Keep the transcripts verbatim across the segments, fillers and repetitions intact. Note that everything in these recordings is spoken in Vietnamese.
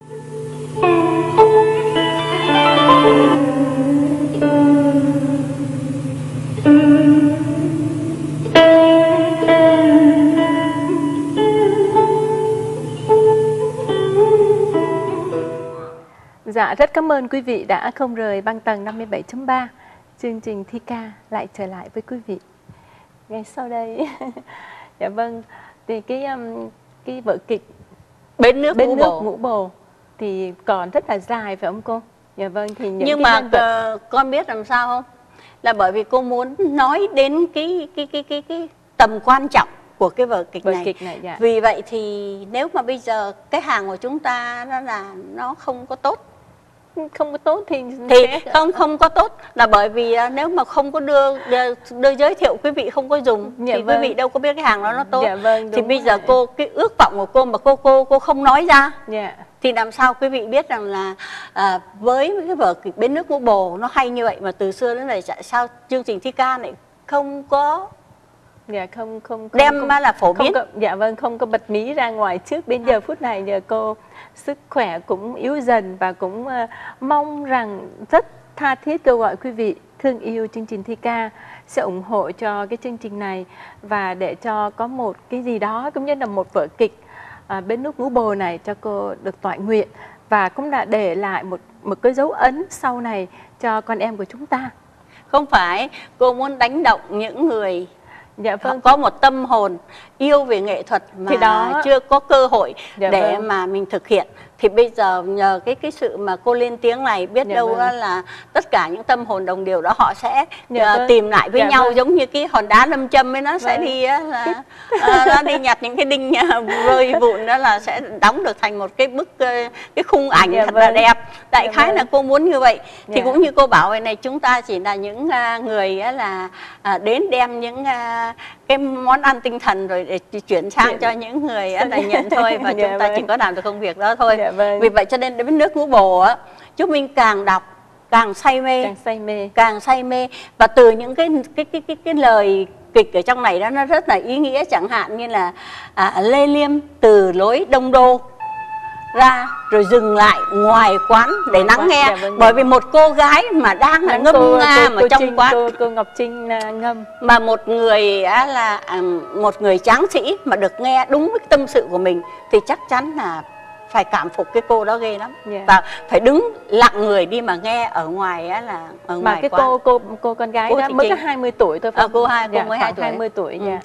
Dạ, rất cảm ơn quý vị đã không rời băng tầng năm mươi bảy chấm ba. Chương trình thi ca lại trở lại với quý vị ngay sau đây. Dạ vâng, thì cái um, cái vở kịch Bến nước, Bến ngũ, nước bồ. ngũ bồ thì còn rất là dài phải không cô? Dạ vâng, thì những Nhưng cái mà nhân vật... uh, con biết làm sao không? Là bởi vì cô muốn nói đến cái cái cái cái cái tầm quan trọng của cái vở kịch vở này. kịch này dạ. Vì vậy thì nếu mà bây giờ cái hàng của chúng ta nó là nó không có tốt, không có tốt thì thì sẽ... không không có tốt là bởi vì nếu mà không có đưa đưa, đưa giới thiệu quý vị không có dùng dạ thì vâng. quý vị đâu có biết cái hàng đó nó tốt. Dạ vâng, thì bây rồi. giờ cô cái ước vọng của cô mà cô cô cô không nói ra dạ. thì làm sao quý vị biết rằng là à, với cái vở kịch Bến nước ngũ bồ nó hay như vậy mà từ xưa đến nay tại sao chương trình thi ca này không có Dạ không không, không đem không, ra là phổ biến. Có, dạ vâng, không có bật mí ra ngoài trước. Đến giờ phút này giờ cô sức khỏe cũng yếu dần và cũng uh, mong rằng rất tha thiết kêu gọi quý vị thương yêu chương trình thi ca sẽ ủng hộ cho cái chương trình này và để cho có một cái gì đó cũng như là một vở kịch uh, Bến nước ngũ bồ này cho cô được toại nguyện và cũng đã để lại một một cái dấu ấn sau này cho con em của chúng ta. Không phải, cô muốn đánh động những người dạ vâng. có một tâm hồn yêu về nghệ thuật mà thì đó... chưa có cơ hội dạ để vâng. mà mình thực hiện. Thì bây giờ nhờ cái cái sự mà cô lên tiếng này biết dạ đâu vâng. là tất cả những tâm hồn đồng điều đó họ sẽ dạ uh, vâng. tìm lại với dạ nhau vâng. giống như cái hòn đá lâm châm ấy nó vâng. sẽ đi uh, là uh, nó đi nhặt những cái đinh uh, rơi vụn đó là sẽ đóng được thành một cái bức uh, cái khung ảnh dạ thật vâng. là đẹp. Đại dạ khái vâng. là cô muốn như vậy. Thì dạ. cũng như cô bảo vậy này, chúng ta chỉ là những uh, người uh, là uh, đến đem những uh, cái món ăn tinh thần rồi để chuyển sang dạ. cho những người uh, là nhận thôi và dạ chúng ta vâng. chỉ có làm được công việc đó thôi. dạ vâng. Vì vậy cho nên đến nước ngũ bồ á, chúng mình càng đọc càng say mê, càng say mê, càng say mê và từ những cái cái cái cái, cái lời kịch ở trong này đó nó rất là ý nghĩa, chẳng hạn như là à, Lê Liêm từ lối Đông Đô ra rồi dừng lại ngoài quán để lắng quán. nghe dạ, vâng, bởi vì một cô gái mà đang là ngâm cô, nga cô, mà cô trong Trinh, quán cô, cô Ngọc Trinh uh, ngâm mà một người á, là à, một người tráng sĩ mà được nghe đúng với tâm sự của mình thì chắc chắn là phải cảm phục cái cô đó ghê lắm. yeah. Và phải đứng lặng người đi mà nghe ở ngoài á, là ở mà ngoài cái quán. cô cô cô con gái Cô đó Thị mới Trinh. có hai mươi tuổi thôi phải À, cô hai cô dạ, mới hai tuổi. hai mươi tuổi. Ừ. dạ.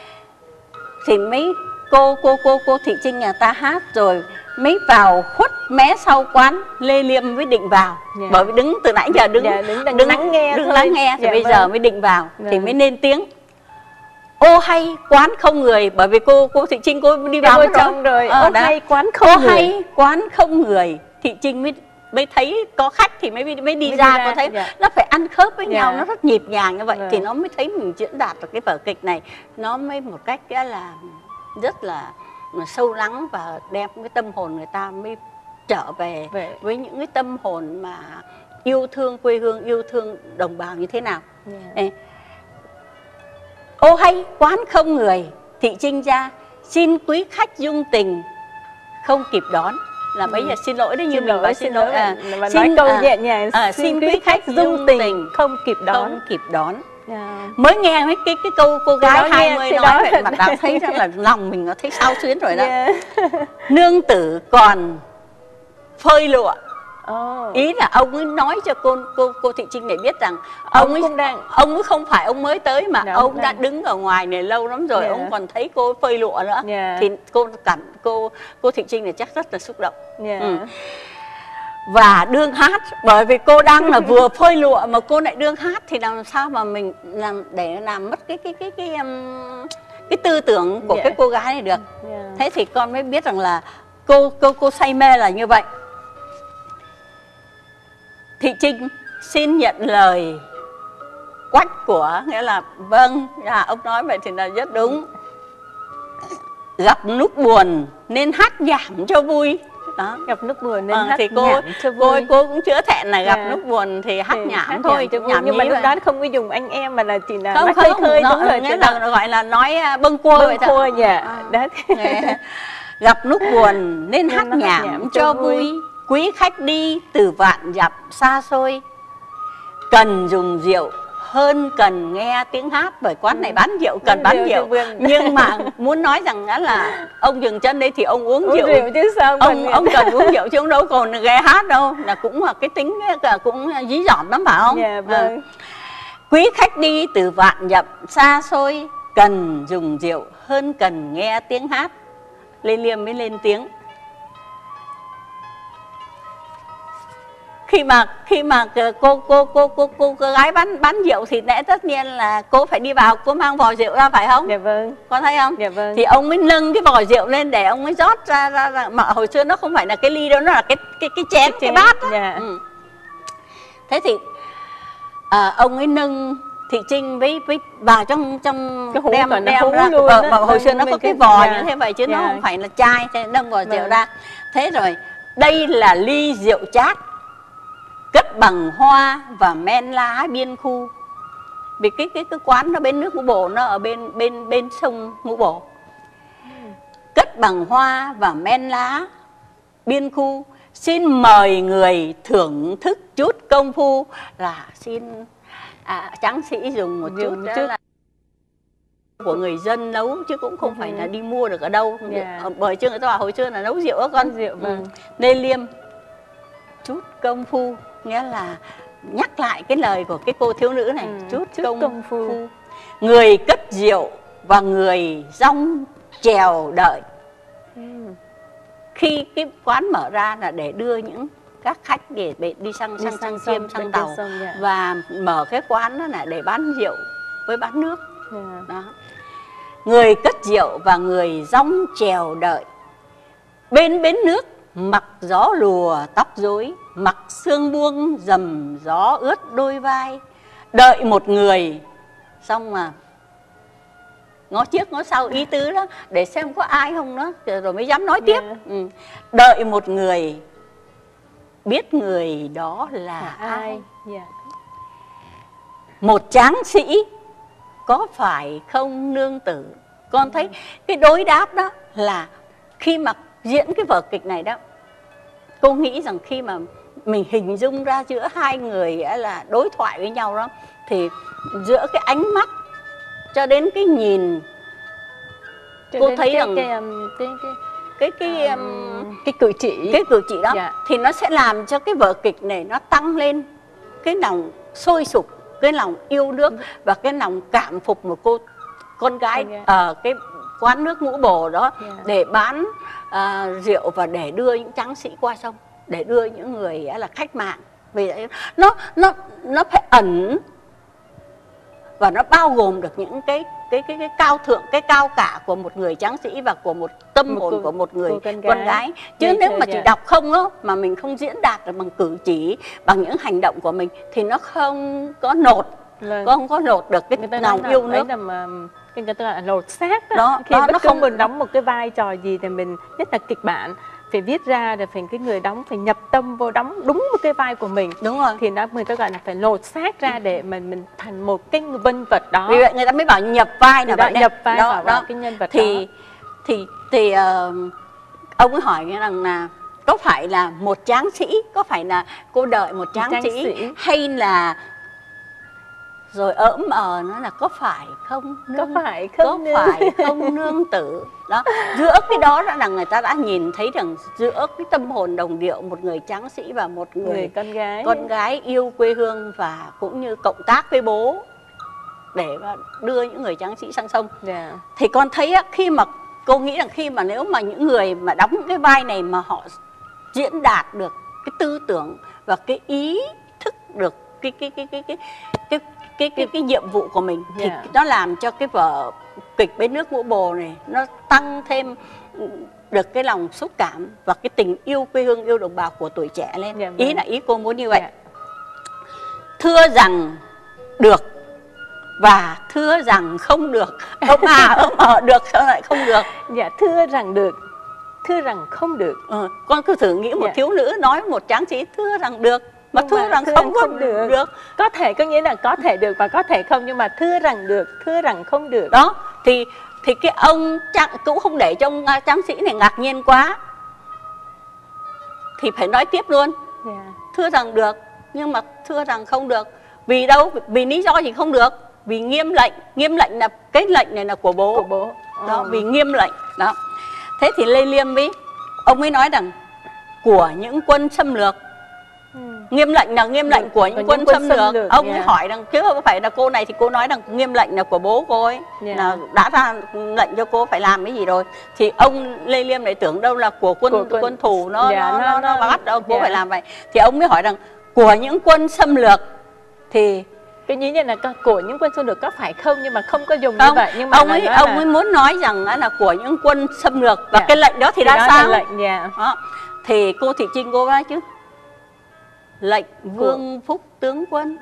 Thì mấy cô cô cô cô Thị Trinh nhà ta hát rồi mới vào khuất mé sau quán Lê Liêm mới định vào. dạ. Bởi vì đứng từ nãy giờ đứng dạ, đứng, đứng, đứng lắng nghe đứng thôi. lắng nghe thì dạ, bây vâng. giờ mới định vào dạ. thì mới lên tiếng. Ô hay quán không người, bởi vì cô cô Thị Trinh cô đi vào trong rồi. À, ô đó. hay quán không Ô người. hay quán không người. Thị Trinh mới mới thấy có khách thì mới mới đi mới ra, đi ra. cô thấy dạ. nó phải ăn khớp với dạ. nhau, nó rất nhịp nhàng như vậy vâng. thì nó mới thấy mình diễn đạt được cái vở kịch này nó mới một cách là rất là sâu lắng và đem cái tâm hồn người ta mới trở về Vậy. với những cái tâm hồn mà yêu thương quê hương, yêu thương đồng bào như thế nào. yeah. Ô hay quán không người, Thị Trinh ra xin quý khách dung tình không kịp đón. Là bây giờ xin lỗi đấy, như xin mình lỗi, nói xin xin lỗi lỗi à, và xin, nói câu à, nhẹ nhàng à, xin quý khách dung tình, tình không kịp đón không kịp đón. yeah. Mới nghe mấy cái cái câu cô gái hai mươi nói vậy mà đã thấy rằng là lòng mình nó thấy sao xuyến rồi đó. yeah. Nương tử còn phơi lụa. oh. Ý là ông ấy nói cho cô cô cô Thị Trinh để biết rằng ông, ông ấy cũng đang ông ấy không phải ông mới tới mà dạ, ông, ông đã đang... đứng ở ngoài này lâu lắm rồi. yeah. Ông còn thấy cô phơi lụa nữa. yeah. Thì cô cảm cô cô Thị Trinh này chắc rất là xúc động. yeah. ừ. Và đương hát, bởi vì cô đang là vừa phơi lụa mà cô lại đương hát thì làm sao mà mình làm để làm mất cái cái cái cái cái, um, cái tư tưởng của yeah. cái cô gái này được. yeah. Thế thì con mới biết rằng là cô cô cô say mê là như vậy. Thị Trinh xin nhận lời quách của, nghĩa là vâng, à, ông nói vậy thì là rất đúng. Gặp lúc buồn nên hát nhảm cho vui. Đó. Gặp lúc buồn nên à, hát thì cô, nhảm cho vui. Cô, cô cũng chữa thẹn là gặp yeah. lúc buồn thì hát thì nhảm hát thôi. nhảm, nhảm nhưng mà lúc vậy. đó không có dùng anh em mà là chỉ là không, nói không, khơi khơi nó, đúng rồi. Nghĩa là nó gọi là nói bâng cua bâng vậy cua thôi. dạ. à. Đấy. Gặp lúc buồn nên hát hát nhảm, nhảm cho cho vui. vui. Quý khách đi từ vạn dặm xa xôi, cần dùng rượu hơn cần nghe tiếng hát. Bởi quán này bán rượu, cần bán Rượu rượu. thì vườn. Nhưng mà muốn nói rằng đó là ông dừng chân đây thì ông uống, Uống rượu. rượu chứ sao Ông mình- ông cần uống rượu chứ ông đâu còn nghe hát đâu. Là cũng là cái tính cái- cũng dí dỏm lắm phải không? Dạ vâng. À. Quý khách đi từ vạn dặm xa xôi, cần dùng rượu hơn cần nghe tiếng hát. Lê Liêm mới lên tiếng. Khi mà khi mà cô cô cô cô cô, cô gái bán bán rượu thì lẽ tất nhiên là cô phải đi vào, cô mang vò rượu ra phải không? Dạ vâng. Có thấy không? Dạ vâng. Thì ông mới nâng cái vò rượu lên để ông mới rót ra ra, ra. Mà hồi xưa nó không phải là cái ly đâu, nó là cái cái cái chén, cái, cái bát đó. Dạ. Ừ. Thế thì à, ông ấy nâng Thị Trinh với với vào trong trong Cái hũ đem còn nó đem hú ra. luôn Ờ, đó. mà hồi xưa nó Mình có cái cái- vò dạ. như thế vậy chứ nó Dạ. không phải là chai, cho nên nâng vò rượu Vâng. ra. Thế rồi đây là ly rượu chát cất bằng hoa và men lá biên khu. Vì cái cái cái quán nó bên nước Ngũ Bổ, nó ở bên bên bên sông Ngũ Bổ. Cất bằng hoa và men lá biên khu, xin mời người thưởng thức chút công phu. Là xin à, tráng sĩ dùng một Dùng chút, một đó chút. là của người dân nấu chứ cũng không Ừ. phải là đi mua được ở đâu. Dạ. Bởi chứ người ta bảo hồi xưa là nấu rượu đó con. Nấu rượu, vâng. Ừ. Lê Liêm chút công phu nghĩa là nhắc lại cái lời của cái cô thiếu nữ này. Ừ, Chút, chút công, công phu. phu. Người cất rượu và người rong chèo đợi. Ừ. Khi cái quán mở ra là để đưa những các khách để, để đi sang Đi sang sang sang chiêm sông, sang bên tàu. trên sông, dạ. Và mở cái quán đó là để bán rượu với bán nước. Dạ. Đó. Người cất rượu và người rong chèo đợi. Bên bến nước mặc gió lùa tóc rối, mặc sương buông dầm gió ướt đôi vai. Đợi một người. Xong mà ngó trước ngó sau ý tứ đó, để xem có ai không đó, rồi mới dám nói tiếp. Yeah. Ừ. Đợi một người, biết người đó là, Là ai. ai? Dạ. Một tráng sĩ có phải không nương tử. Con thấy cái đối đáp đó là khi mà diễn cái vở kịch này đó, cô nghĩ rằng khi mà mình hình dung ra giữa hai người ấy là đối thoại với nhau đó, thì giữa cái ánh mắt cho đến cái nhìn, Cho cô đến thấy cái, rằng cái, um, cái, cái, cái cái um, um, cái cử chỉ. cái cử chỉ đó, Dạ. thì nó sẽ làm cho cái vở kịch này nó tăng lên cái lòng sôi sục, cái lòng yêu nước và cái lòng cảm phục một cô con gái Dạ. ở cái quán nước Ngũ Bổ đó. Dạ. Để bán à, rượu và để đưa những tráng sĩ qua sông, để đưa những người là khách mạng. Vì vậy nó nó nó phải ẩn và nó bao gồm được những cái cái cái cái cao thượng, cái cao cả của một người tráng sĩ và của một tâm Một hồn cô- của một người cô con con gái. gái. Chứ Ngây nếu thơ, mà chỉ dạ. đọc không đó, mà mình không diễn đạt được bằng cử chỉ, bằng những hành động của mình, thì nó không có nột, Vâng. không có nột được cái Người ta nói lòng là yêu ấy nước. là mà, cái người ta gọi là lột xác đó. Đó, Khi đó, bất nó cứ không- mình đóng một cái vai trò gì thì mình, nhất là kịch bản, phải viết ra rồi phải cái người đóng phải nhập tâm vô đóng đúng một cái vai của mình. Đúng rồi. Thì nó người ta gọi là phải lột xác ra để mình mình thành một cái nhân vật đó. Vì vậy người ta mới bảo nhập vai Thì là đó, vậy đấy. nhập vai Đó, vào đó. cái nhân vật thì, đó. thì thì ờ, ông ấy hỏi nghĩa rằng là có phải là một tráng sĩ, có phải là cô đợi một tráng, tráng sĩ, sĩ. hay là rồi ỡm ờ nó là có phải không Có nương- phải không có nương? phải không nương tử đó. Giữa cái đó đã là người ta đã nhìn thấy rằng giữa cái tâm hồn đồng điệu, một người tráng sĩ và một người, Người con gái. con gái yêu quê hương và cũng như cộng tác với bố để mà đưa những người tráng sĩ sang sông. Dạ. Thì con thấy á, khi mà cô nghĩ rằng khi mà nếu mà những người mà đóng cái vai này mà họ diễn đạt được cái tư tưởng và cái ý thức được cái cái cái cái cái cái cái cái, cái nhiệm vụ của mình, thì Yeah. nó làm cho cái vở kịch Bến Nước Ngũ Bồ này nó tăng thêm được cái lòng xúc cảm và cái tình yêu quê hương, yêu đồng bào của tuổi trẻ lên. Yeah, Ý vâng. là ý cô muốn như vậy. Dạ. Thưa rằng được và thưa rằng không được. Ông à ông ở được sao lại không được? Dạ, thưa rằng được, thưa rằng không được. Ừ, con cứ thử nghĩ một Dạ. thiếu nữ nói một tráng sĩ thưa rằng được mà Nhưng thưa mà rằng thưa không, rằng không không được. được. Có thể có nghĩa là có thể được và có thể không, nhưng mà thưa rằng được, thưa rằng không được. Đó thì Thì cái ông trang, cũng không để cho ông tráng sĩ này ngạc nhiên quá, thì phải nói tiếp luôn. Yeah. Thưa rằng được, nhưng mà thưa rằng không được. Vì đâu? Vì lý do gì không được? Vì nghiêm lệnh. Nghiêm lệnh là cái lệnh này là của bố, của bố. đó, Ừ. vì nghiêm lệnh đó. Thế thì Lê Liêm ấy, ông ấy nói rằng của những quân xâm lược. Ừ. Nghiêm lệnh là nghiêm lệnh của những những quân, quân xâm xâm lược. lược, Ông yeah. ấy hỏi rằng chứ không phải là cô này, thì cô nói rằng nghiêm lệnh là của bố cô ấy, Yeah. là đã ra lệnh cho cô phải làm cái gì rồi. Thì ông Lê Liêm lại tưởng đâu là của quân Của quân, quân thủ nó, yeah, nó, nó, nó, nó bắt đâu cô yeah. phải làm vậy. Thì ông mới hỏi rằng của những quân xâm lược thì cái ý nhận là của những quân xâm lược có phải không, nhưng mà không có dùng không, như vậy. Nhưng mà ông ấy nói ông là... ấy muốn nói rằng là của những quân xâm lược, và Yeah. cái lệnh đó thì, thì ra đó sao? là lệnh, yeah. Đó. Thì cô Thị Trinh cô nói chứ lệnh Vương Phúc tướng quân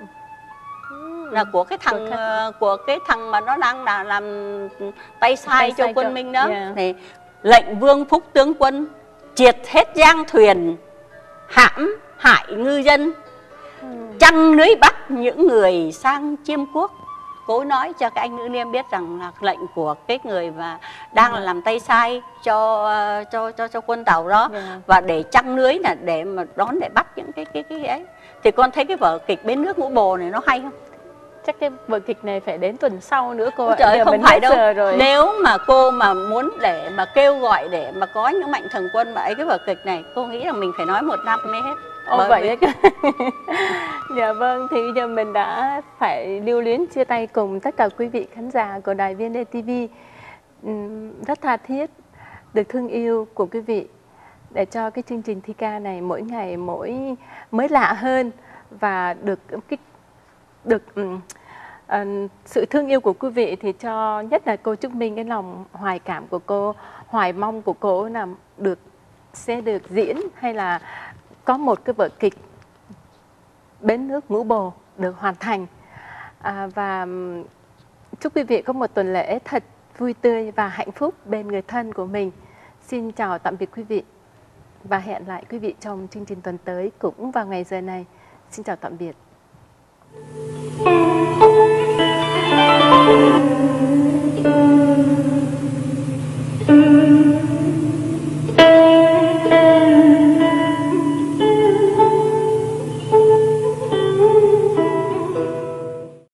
là của cái thằng của, uh, của cái thằng mà nó đang là làm tay sai tay cho sai quân cho, Minh đó. yeah. Thì lệnh Vương Phúc tướng quân triệt hết giang thuyền, hãm hại ngư dân, ừ. trăng lưới bắt những người sang chiêm quốc. Cô nói cho các anh nữ liêm biết rằng là lệnh của cái người mà đang ừ. làm tay sai cho cho cho cho quân tàu đó, yeah. và để trăng lưới là để mà đón để bắt những cái cái cái ấy. Thì con thấy cái vở kịch Bến Nước Ngũ Bồ này nó hay không? Chắc cái vở kịch này phải đến tuần sau nữa cô ạ. Trời ơi, không phải đâu. Rồi. Nếu mà cô mà muốn để mà kêu gọi để mà có những mạnh thường quân mà ấy cái vở kịch này, cô nghĩ là mình phải nói một năm mới hết. Ồ Bởi vậy vì... đấy. Dạ vâng, thì giờ mình đã phải lưu luyến chia tay cùng tất cả quý vị khán giả của đài vê en đê ti vi. Rất tha thiết được thương yêu của quý vị để cho cái chương trình thi ca này mỗi ngày mỗi mới lạ hơn, và được cái được um, uh, sự thương yêu của quý vị thì cho nhất là cô Trúc Minh, cái lòng hoài cảm của cô, hoài mong của cô là được sẽ được diễn hay là có một cái vở kịch Bến Nước Ngũ Bồ được hoàn thành. À, và chúc quý vị có một tuần lễ thật vui tươi và hạnh phúc bên người thân của mình. Xin chào tạm biệt quý vị và hẹn lại quý vị trong chương trình tuần tới cũng vào ngày giờ này. Xin chào tạm biệt.